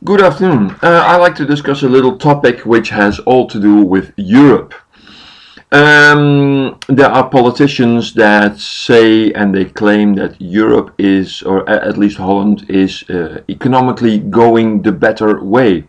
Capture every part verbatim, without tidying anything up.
Good afternoon. Uh, I'd like to discuss a little topic which has all to do with Europe. Um, there are politicians that say and they claim that Europe is, or a- at least Holland, is uh, economically going the better way.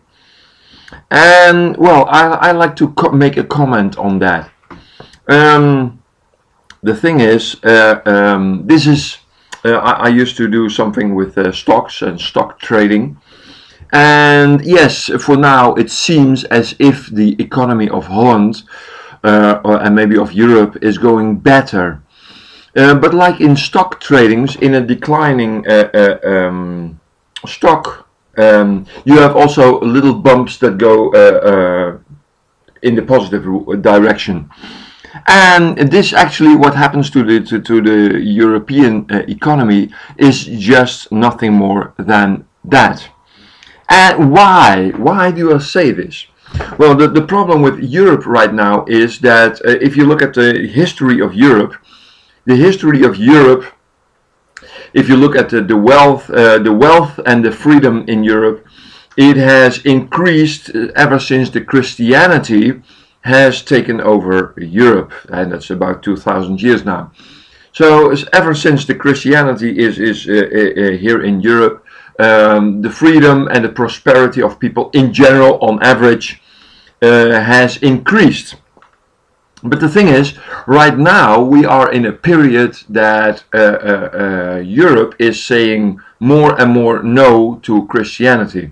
And well, I, I like to co- make a comment on that. Um, the thing is, uh, um, this is, uh, I, I used to do something with uh, stocks and stock trading. And yes, for now it seems as if the economy of Holland uh, or, and maybe of Europe is going better. Uh, but like in stock tradings, in a declining uh, uh, um, stock, um, you have also little bumps that go uh, uh, in the positive ru- direction. And this actually, what happens to the to, to the European uh, economy is just nothing more than that. And why? Why do I say this? Well, the, the problem with Europe right now is that uh, if you look at the history of Europe, the history of Europe, if you look at the, the wealth, uh, the wealth and the freedom in Europe, it has increased uh, ever since the Christianity has taken over Europe, and that's about two thousand years now. So as- ever since the Christianity is is uh, uh, uh, here in Europe, um, the freedom and the prosperity of people in general, on average, uh, has increased. But the thing is, right now we are in a period that uh, uh, uh, Europe is saying more and more no to Christianity.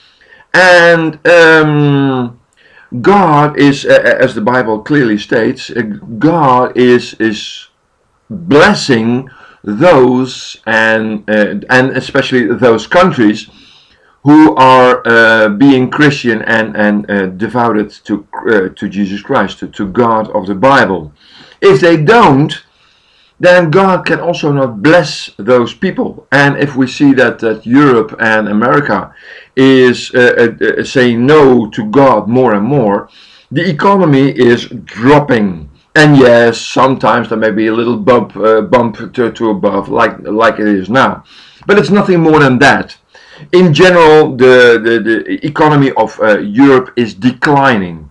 And um, God is, uh, as the Bible clearly states, uh, God is is blessing those and uh, and especially those countries who are uh, being Christian and and uh, devoted to uh, to Jesus Christ, to, to God of the Bible. If they don't, then God can also not bless those people. And if we see that that Europe and America is uh, uh, uh, saying no to God more and more, the economy is dropping. And yes, sometimes there may be a little bump, uh, bump to, to above, like like it is now, but it's nothing more than that. In general, the the, the economy of uh, Europe is declining,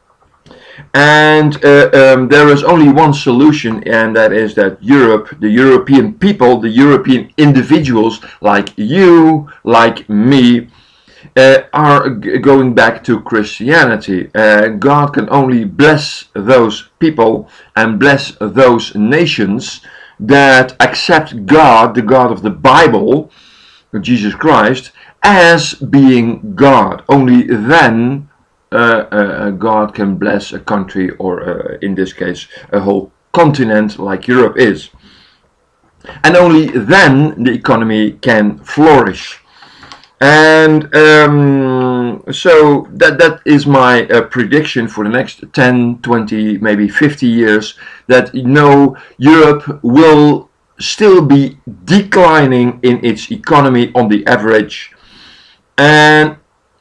and uh, um, there is only one solution, and that is that Europe, the European people, the European individuals like you, like me, uh, are g- going back to Christianity. Uh, God can only bless those people and bless those nations that accept God, the God of the Bible, Jesus Christ, as being God. Only then uh, uh, God can bless a country, or uh, in this case, a whole continent like Europe is. And only then the economy can flourish. And um, so that that is my uh, prediction for the next ten, twenty, maybe fifty years, that you know Europe will still be declining in its economy on the average, and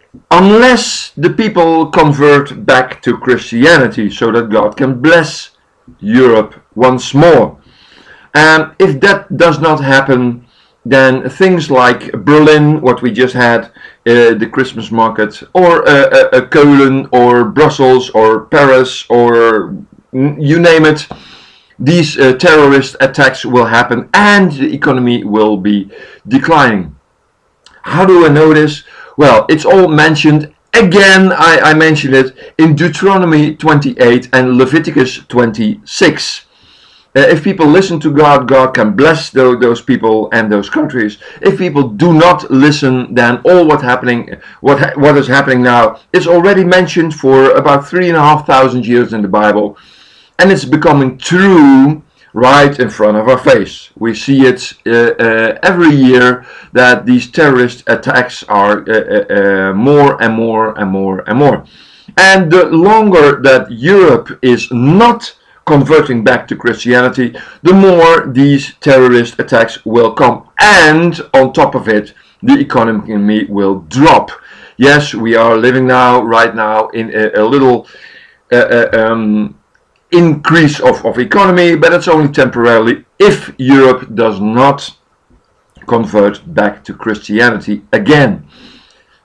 unless the people convert back to Christianity so that God can bless Europe once more. And if that does not happen, then things like Berlin, what we just had, uh, the Christmas market, or uh, uh, uh, Köln, or Brussels, or Paris, or mm, you name it, these uh, terrorist attacks will happen and the economy will be declining. How do I know this? Well, it's all mentioned. Again, I, I mentioned it in Deuteronomy twenty-eight and Leviticus twenty-six. Uh, if people listen to God, God can bless tho- those people and those countries. If people do not listen, then all what happening, what ha- what is happening now is already mentioned for about three and a half thousand years in the Bible, and it's becoming true right in front of our face. We see it uh, uh, every year that these terrorist attacks are uh, uh, uh, more and more and more and more. And the longer that Europe is not converting back to Christianity, the more these terrorist attacks will come. And on top of it, the economy will drop. Yes, we are living now, right now, in a, a little uh, uh, um, increase of, of economy, but it's only temporarily if Europe does not convert back to Christianity again.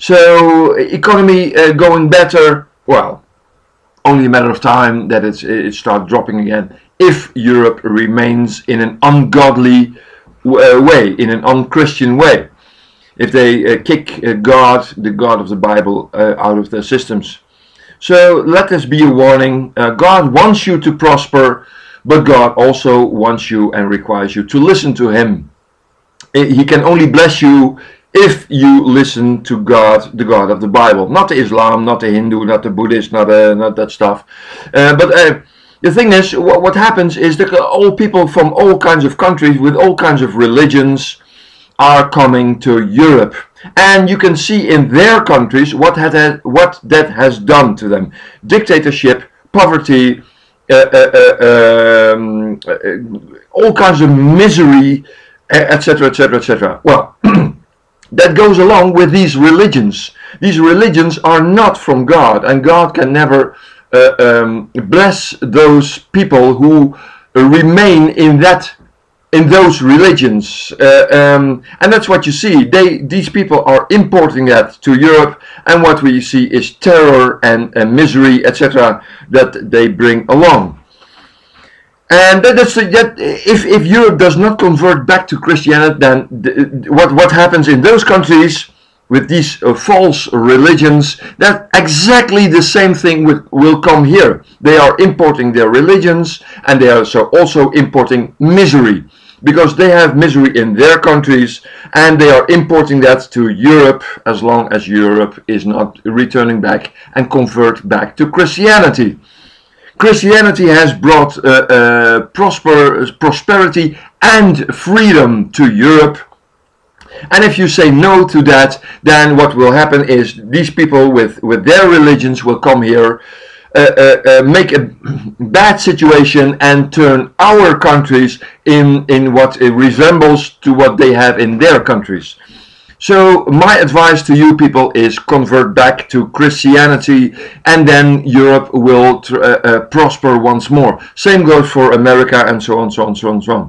So economy uh, going better, well, only a matter of time that it's, it starts dropping again if Europe remains in an ungodly uh, way, in an unchristian way. If they uh, kick uh, God, the God of the Bible, uh, out of their systems. So let this be a warning. Uh, God wants you to prosper, but God also wants you and requires you to listen to Him. He can only bless you if you listen to God, the God of the Bible. Not the Islam, not the Hindu, not the Buddhist, not, uh, not that stuff. Uh, but uh, the thing is, what, what happens is that all people from all kinds of countries with all kinds of religions are coming to Europe, and you can see in their countries what had what that has done to them: dictatorship, poverty, uh, uh, uh, um, uh, all kinds of misery, etc, etc, et cetera. Well, that goes along with these religions. These religions are not from God, and God can never uh, um, bless those people who remain in that. In those religions, uh, um, and that's what you see. They, these people are importing that to Europe, and what we see is terror and, and misery, et cetera, that they bring along. And that, that's that. If if Europe does not convert back to Christianity, then the, what what happens in those countries with these uh, false religions? That exactly the same thing with, will come here. They are importing their religions, and they are so also importing misery. Because they have misery in their countries, and they are importing that to Europe, as long as Europe is not returning back and convert back to Christianity. Christianity has brought uh, uh, prosper, prosperity and freedom to Europe. And if you say no to that, then what will happen is these people with, with their religions will come here, Uh, uh, uh, make a bad situation and turn our countries in, in what it resembles to what they have in their countries. So my advice to you people is convert back to Christianity, and then Europe will tr uh, uh, prosper once more. Same goes for America, and so on, so on, so on, so on.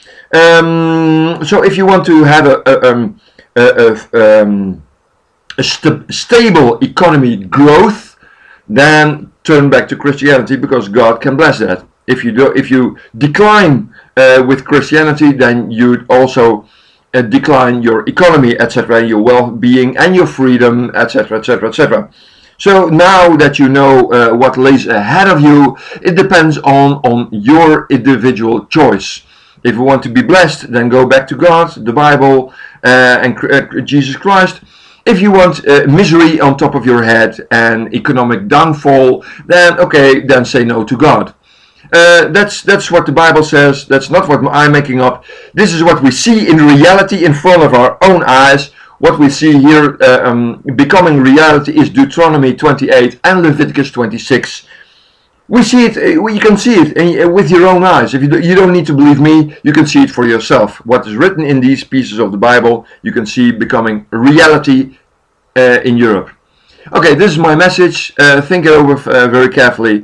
Um, so if you want to have a, a, um, a, a, um, a st stable economy growth, then turn back to Christianity, because God can bless that. If you do, if you decline uh, with Christianity, then you also uh, decline your economy, et cetera, your well-being and your freedom, et cetera, et cetera, et cetera. So now that you know uh, what lays ahead of you, it depends on on your individual choice. If you want to be blessed, then go back to God, the Bible, uh, and uh, Jesus Christ. If you want uh, misery on top of your head and economic downfall, then okay, then say no to God. Uh, that's that's what the Bible says. That's not what I'm making up. This is what we see in reality in front of our own eyes. What we see here uh, um, becoming reality is Deuteronomy twenty-eight and Leviticus twenty-six. We see it. Uh, you can see it uh, with your own eyes. If you do, you don't need to believe me, you can see it for yourself. What is written in these pieces of the Bible, you can see becoming reality uh, in Europe. Okay, this is my message. Uh, think it over uh, very carefully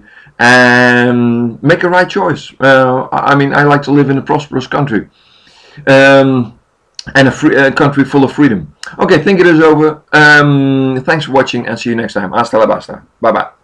and make a right choice. Uh, I mean, I like to live in a prosperous country um, and a free, uh, country full of freedom. Okay, think it is over. Um, thanks for watching, and see you next time. Hasta la basta. Bye bye.